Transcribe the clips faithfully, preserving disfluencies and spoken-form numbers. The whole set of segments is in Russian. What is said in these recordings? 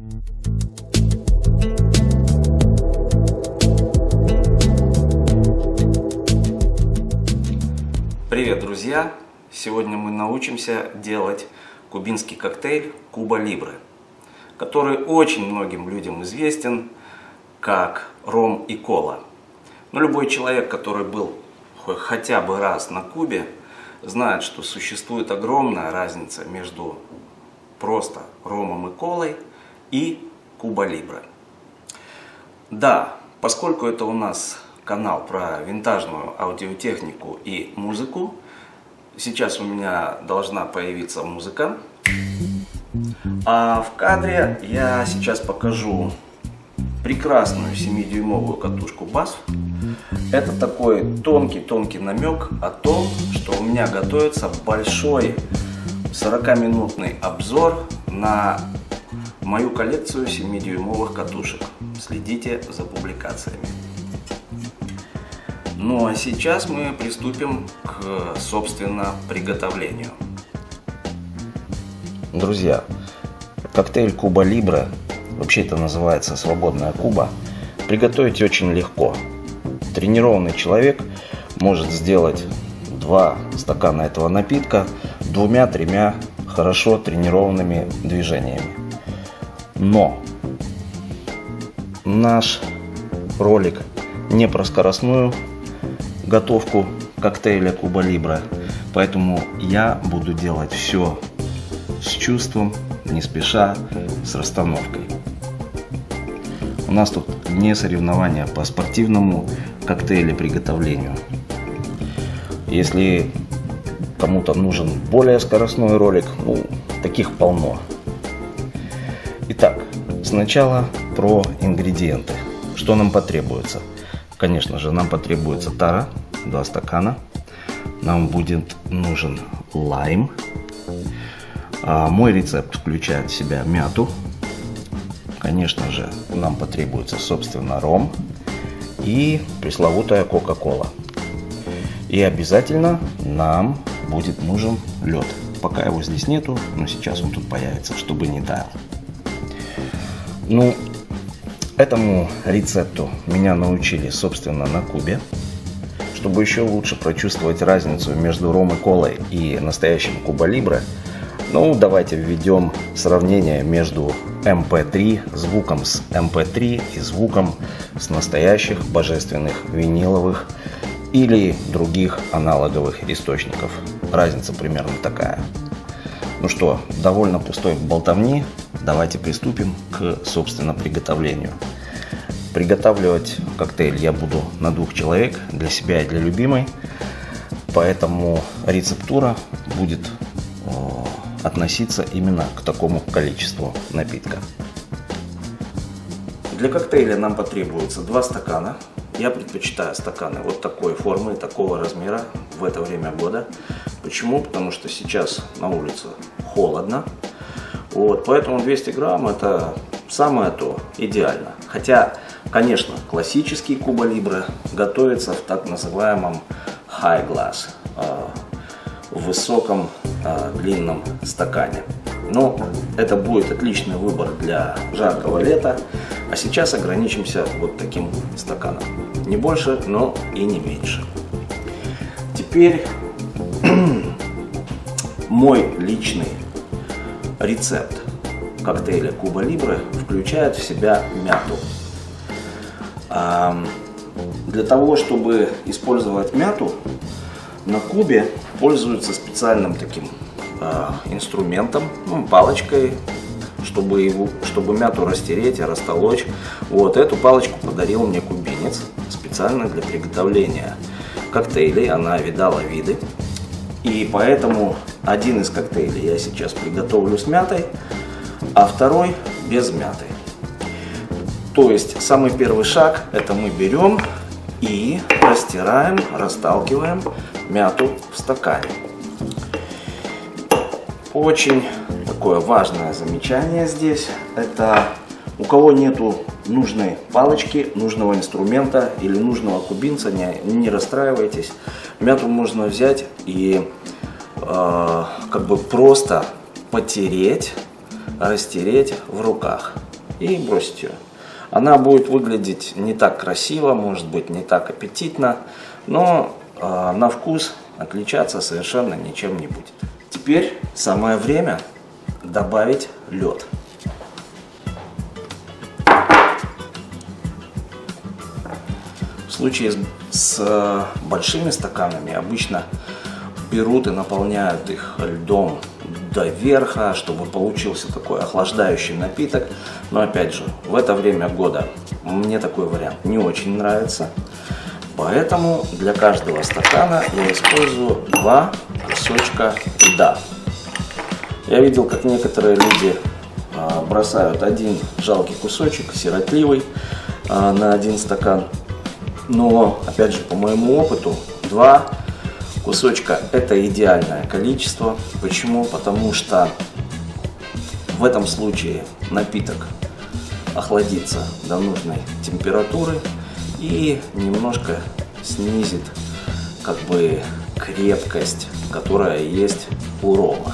Привет, друзья! Сегодня мы научимся делать кубинский коктейль Куба Либре, который очень многим людям известен как ром и кола. Но любой человек, который был хотя бы раз на Кубе, знает, что существует огромная разница между просто ромом и колой и Куба Либре. Да, поскольку это у нас канал про винтажную аудиотехнику и музыку, сейчас у меня должна появиться музыка, а в кадре я сейчас покажу прекрасную семидюймовую катушку бас. Это такой тонкий-тонкий намек о том, что у меня готовится большой сорокаминутный обзор на мою коллекцию семидюймовых катушек. Следите за публикациями. Ну а сейчас мы приступим к, собственно, приготовлению. Друзья, коктейль Куба Либре, вообще это называется свободная Куба, приготовить очень легко. Тренированный человек может сделать два стакана этого напитка двумя-тремя хорошо тренированными движениями. Но наш ролик не про скоростную готовку коктейля Куба Либре, поэтому я буду делать все с чувством, не спеша, с расстановкой. У нас тут не соревнования по спортивному коктейлю приготовлению. Если кому-то нужен более скоростной ролик, ну, таких полно. Итак, сначала про ингредиенты. Что нам потребуется? Конечно же, нам потребуется тара, два стакана. Нам будет нужен лайм. А мой рецепт включает в себя мяту. Конечно же, нам потребуется, собственно, ром и пресловутая кока-кола. И обязательно нам будет нужен лед. Пока его здесь нету, но сейчас он тут появится, чтобы не таял. Ну, этому рецепту меня научили, собственно, на Кубе. Чтобы еще лучше прочувствовать разницу между ром и колой и настоящим Куба Либре, ну, давайте введем сравнение между эм пэ три, звуком с эм пэ три и звуком с настоящих божественных виниловых или других аналоговых источников. Разница примерно такая. Ну что, довольно пустой болтовни, давайте приступим к, собственно, приготовлению. Приготавливать коктейль я буду на двух человек, для себя и для любимой, поэтому рецептура будет о, относиться именно к такому количеству напитка. Для коктейля нам потребуется два стакана. Я предпочитаю стаканы вот такой формы, такого размера в это время года. Почему? Потому что сейчас на улице холодно. Вот, поэтому двести грамм это самое то, идеально. Хотя, конечно, классический Куба Либре готовится в так называемом high glass, в высоком длинном стакане. Но это будет отличный выбор для жаркого лета. А сейчас ограничимся вот таким стаканом. Не больше, но и не меньше. Теперь мой личный рецепт коктейля Куба Либре включает в себя мяту. Для того, чтобы использовать мяту, на Кубе пользуются специальным таким инструментом, ну, палочкой, чтобы, его, чтобы мяту растереть и растолочь. Вот эту палочку подарил мне кубинец специально для приготовления коктейлей. Она видала виды. И поэтому один из коктейлей я сейчас приготовлю с мятой, а второй без мяты. То есть самый первый шаг — это мы берем и растираем, расталкиваем мяту в стакане. Очень такое важное замечание здесь — это у кого нету нужной палочки, нужного инструмента или нужного кубинца, не, не расстраивайтесь. Мяту можно взять и э, как бы просто потереть, растереть в руках. и бросить ее. Она будет выглядеть не так красиво, может быть не так аппетитно, но э, на вкус отличаться совершенно ничем не будет. Теперь самое время добавить лед. В случае с, с большими стаканами обычно берут и наполняют их льдом до верха, чтобы получился такой охлаждающий напиток. Но опять же, в это время года мне такой вариант не очень нравится. Поэтому для каждого стакана я использую два кусочка льда. Я видел, как некоторые люди а, бросают один жалкий кусочек, сиротливый, а, на один стакан. Но, опять же, по моему опыту, два кусочка – это идеальное количество. Почему? Потому что в этом случае напиток охладится до нужной температуры и немножко снизит как бы крепкость, которая есть у рома.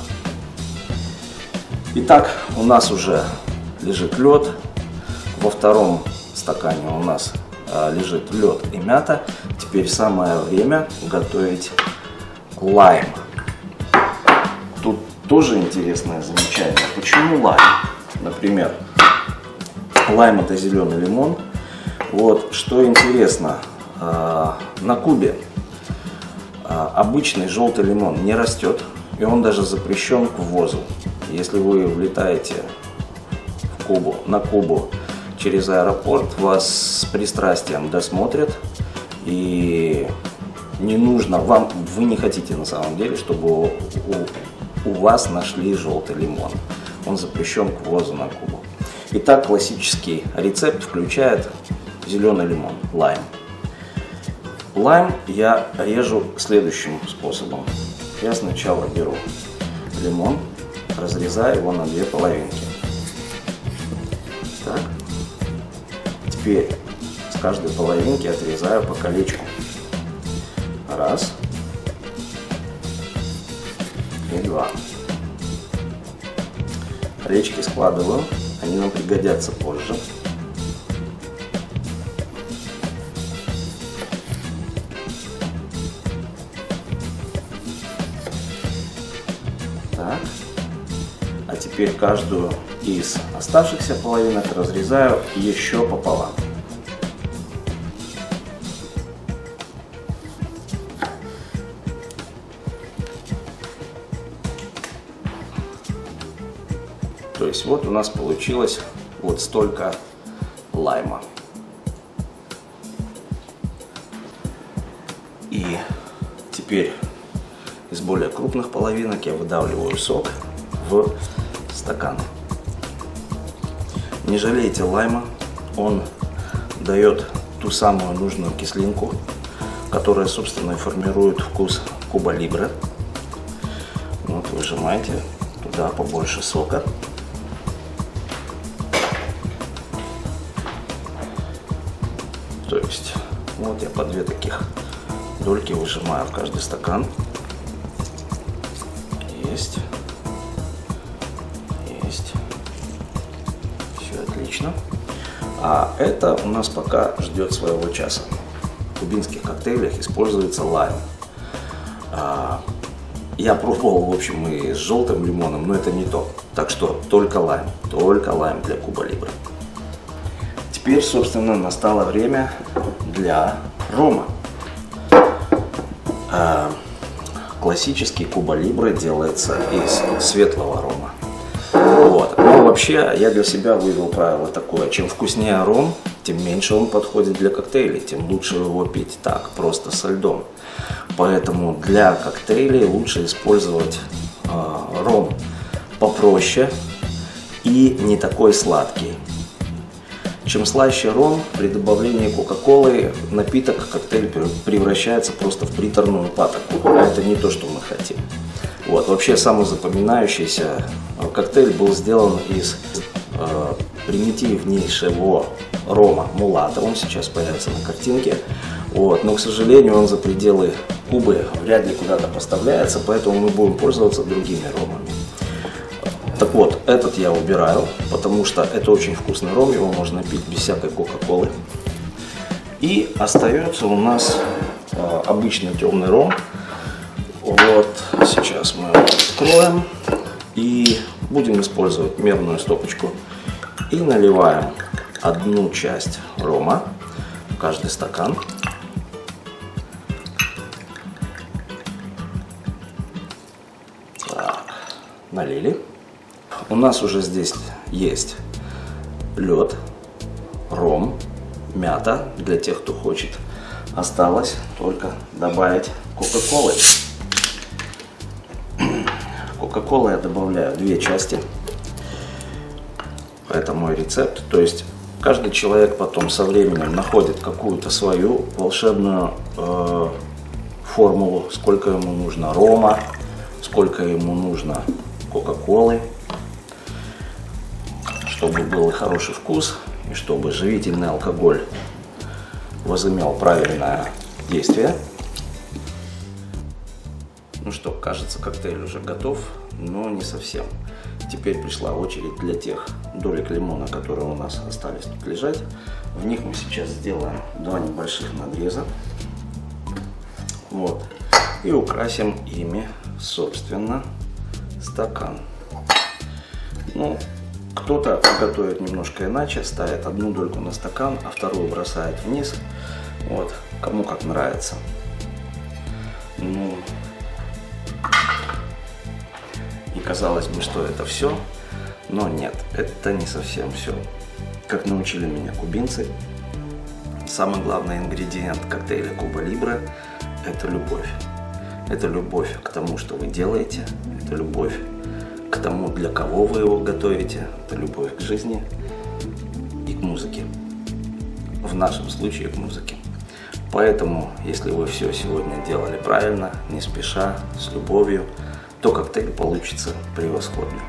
Итак, у нас уже лежит лед. Во втором стакане у нас а, лежит лед и мята. Теперь самое время готовить лайм. Тут тоже интересное замечание. Почему лайм? Например, лайм — это зеленый лимон. Вот что интересно, а, на Кубе а, обычный желтый лимон не растет, и он даже запрещен к ввозу. Если вы влетаете в Кубу, на Кубу через аэропорт, вас с пристрастием досмотрят, и не нужно вам, вы не хотите на самом деле, чтобы у, у вас нашли желтый лимон. Он запрещен к ввозу на Кубу. Итак, классический рецепт включает зеленый лимон, лайм. Лайм я режу следующим способом. Я сначала беру лимон, разрезаю его на две половинки. Так. Теперь с каждой половинки отрезаю по колечку. Раз. И два. Колечки складываю, они нам пригодятся позже. Так. А теперь каждую из оставшихся половинок разрезаю еще пополам. То есть вот у нас получилось вот столько лайма. И теперь из более крупных половинок я выдавливаю сок в стакан. Не жалейте лайма, он дает ту самую нужную кислинку, которая, собственно, и формирует вкус Куба Либре. Вот, выжимаете туда побольше сока. То есть, вот я по две таких дольки выжимаю в каждый стакан. Есть. Есть. Все отлично. А это у нас пока ждет своего часа. В кубинских коктейлях используется лайм. А, я пробовал, в общем, и с желтым лимоном, но это не то. Так что только лайм. Только лайм для Куба Либре. Теперь, собственно, настало время для рома. А, классический Куба Либре делается из светлого рома. Вот. Но вообще я для себя вывел правило такое: чем вкуснее ром, тем меньше он подходит для коктейлей, тем лучше его пить так, просто со льдом. Поэтому для коктейлей лучше использовать э, ром попроще и не такой сладкий. Чем слаще ром, при добавлении кока-колы напиток, коктейль превращается просто в приторную патоку. А это не то, что мы хотим. Вот. Вообще самый запоминающийся коктейль был сделан из э, примитивнейшего рома мулата. Он сейчас появится на картинке. Вот. Но, к сожалению, он за пределы Кубы вряд ли куда-то поставляется, поэтому мы будем пользоваться другими ромами. Так вот, этот я убираю, потому что это очень вкусный ром, его можно пить без всякой кока-колы. И остается у нас э, обычный темный ром. Вот, сейчас мы его откроем и будем использовать мерную стопочку. И наливаем одну часть рома в каждый стакан. Так, налили. У нас уже здесь есть лед, ром, мята для тех, кто хочет. Осталось только добавить кока-колы. Кока-колы я добавляю две части. Это мой рецепт. То есть каждый человек потом со временем находит какую-то свою волшебную э, формулу, сколько ему нужно рома, сколько ему нужно кока-колы, чтобы был хороший вкус и чтобы живительный алкоголь возымел правильное действие. Ну что, кажется, коктейль уже готов, но не совсем. Теперь пришла очередь для тех долек лимона, которые у нас остались тут лежать. В них мы сейчас сделаем два небольших надреза. Вот. И украсим ими, собственно, стакан. Ну, кто-то готовит немножко иначе, ставит одну дольку на стакан, а вторую бросает вниз. Вот, кому как нравится. Ну, и казалось бы, что это все, но нет, это не совсем все. Как научили меня кубинцы, самый главный ингредиент коктейля Куба Либре – это любовь. Это любовь к тому, что вы делаете, это любовь к тому, для кого вы его готовите, это любовь к жизни и к музыке. В нашем случае к музыке. Поэтому, если вы все сегодня делали правильно, не спеша, с любовью, то коктейль получится превосходный.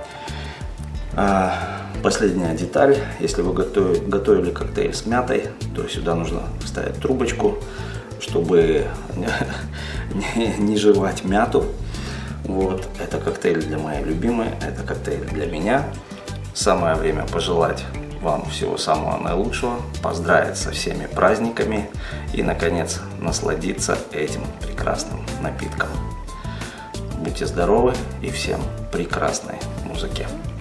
А, последняя деталь. Если вы готовили, готовили коктейль с мятой, то сюда нужно вставить трубочку, чтобы не, не жевать мяту. Вот, это коктейль для моей любимой, это коктейль для меня. Самое время пожелать вам всего самого наилучшего, поздравить со всеми праздниками и, наконец, насладиться этим прекрасным напитком. Будьте здоровы и всем прекрасной музыки.